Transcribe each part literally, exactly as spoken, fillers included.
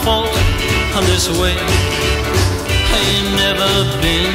fault this way. I ain't never been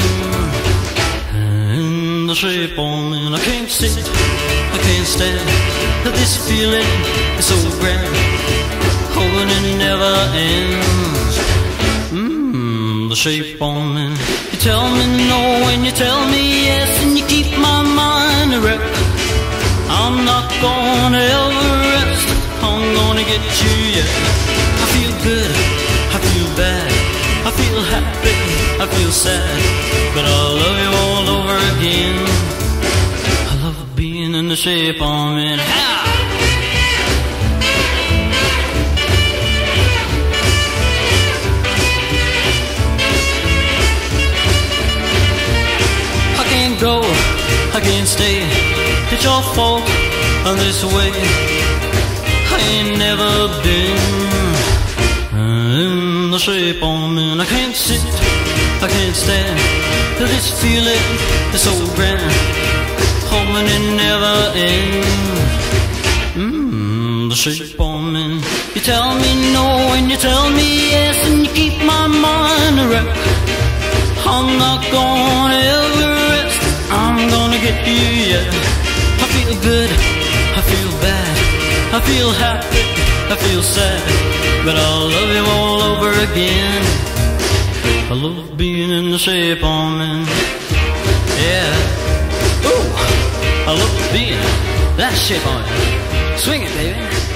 in the shape I'm in. I can't sit, I can't stand this feeling is so grand, hoping it never ends. Mmm, the shape I'm in. You tell me no and you tell me yes, and you keep my mind erect. I'm not gonna ever rest, I'm gonna get you, yeah. I feel good, I feel bad, I feel happy, I feel sad, but I'll love you all over again. I love being in the shape I'm in. Ha! I can't go, I can't stay, it's your fault on this way. I ain't never been in the shape I'm in. I can't sit, I can't stand this feeling is so grand, hoping it never ends. Mmm, the shape I'm in. You tell me no and you tell me yes, and you keep my mind erect. I'm not gonna ever rest, I'm gonna get you, yeah. I feel good, I feel bad, I feel happy, I feel sad, but I'll love you all over again. I love being in the shape I'm in. Yeah. Ooh, I love being that shape I'm in. Swing it, baby.